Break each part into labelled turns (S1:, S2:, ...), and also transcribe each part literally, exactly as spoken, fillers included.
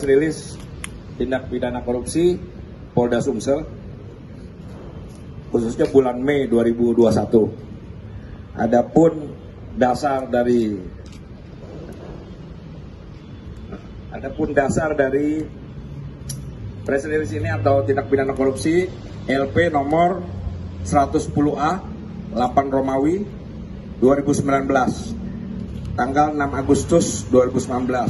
S1: rilis tindak pidana korupsi Polda Sumsel khususnya bulan Mei dua ribu dua puluh satu. Adapun dasar dari Adapun dasar dari press release ini atau tindak pidana korupsi L P nomor seratus sepuluh A delapan Romawi dua ribu sembilan belas tanggal enam Agustus dua ribu sembilan belas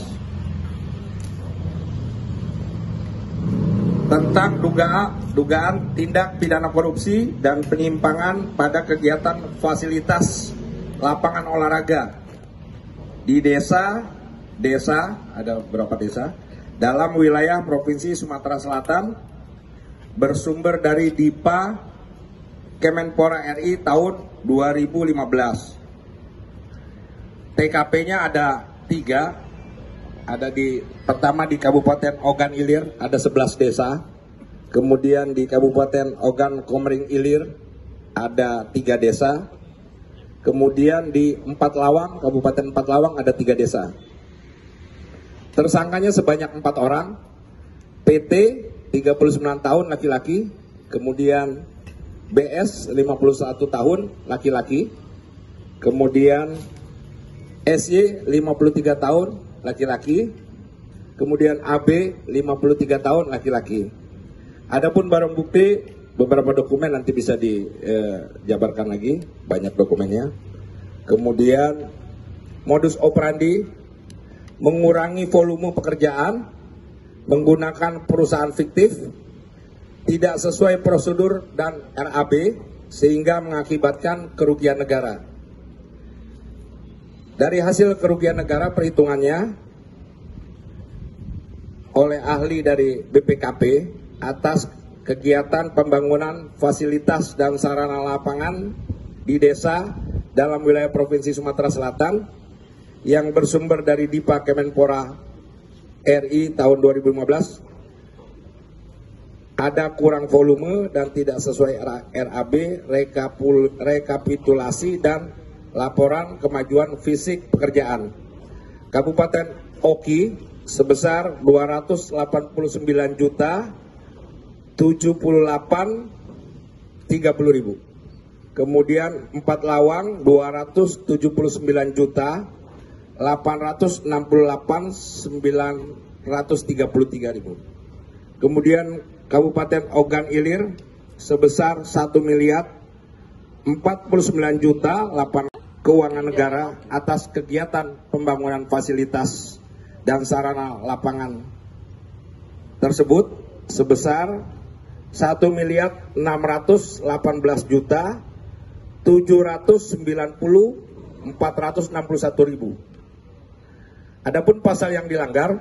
S1: tentang dugaan dugaan tindak pidana korupsi dan penyimpangan pada kegiatan fasilitas lapangan olahraga di desa desa ada beberapa desa dalam wilayah Provinsi Sumatera Selatan bersumber dari Dipa Kemenpora R I tahun dua ribu lima belas. T K P-nya ada tiga, ada di pertama di Kabupaten Ogan Ilir ada sebelas desa, kemudian di Kabupaten Ogan Komering Ilir ada tiga desa, kemudian di Empat Lawang Kabupaten Empat Lawang ada tiga desa. Tersangkanya sebanyak empat orang, P T tiga puluh sembilan tahun laki-laki, kemudian B S lima puluh satu tahun laki-laki, kemudian S Y lima puluh tiga tahun laki-laki, kemudian A B lima puluh tiga tahun laki-laki. Adapun barang bukti beberapa dokumen nanti bisa dijabarkan lagi, banyak dokumennya. Kemudian modus operandi mengurangi volume pekerjaan menggunakan perusahaan fiktif, tidak sesuai prosedur dan R A B sehingga mengakibatkan kerugian negara. Dari hasil kerugian negara perhitungannya oleh ahli dari B P K P atas kegiatan pembangunan fasilitas dan sarana lapangan di desa dalam wilayah Provinsi Sumatera Selatan yang bersumber dari Dipa Kemenpora R I tahun dua ribu lima belas ada kurang volume dan tidak sesuai R A B, rekapitulasi dan laporan kemajuan fisik pekerjaan. Kabupaten Oki sebesar dua ratus delapan puluh sembilan juta tujuh puluh delapan tiga puluh ribu. Kemudian Empat Lawang dua ratus tujuh puluh sembilan juta delapan ratus enam puluh delapan sembilan ratus tiga puluh tiga ribu. Kemudian Kabupaten Ogan Ilir sebesar satu miliar empat puluh sembilan juta delapan keuangan negara atas kegiatan pembangunan fasilitas dan sarana lapangan tersebut sebesar satu miliar enam ratus delapan belas juta tujuh ratus sembilan puluh empat ratus enam puluh satu ribu. Adapun pasal yang dilanggar,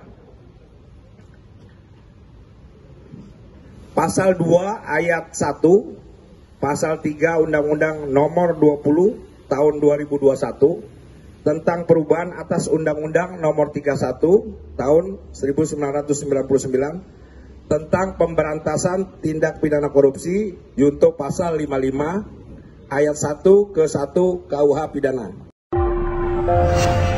S1: pasal dua ayat satu, pasal tiga Undang-Undang nomor dua puluh tahun dua ribu dua puluh satu tentang perubahan atas Undang-Undang nomor tiga puluh satu tahun seribu sembilan ratus sembilan puluh sembilan tentang pemberantasan tindak pidana korupsi junto pasal lima puluh lima ayat satu ke satu K U H pidana.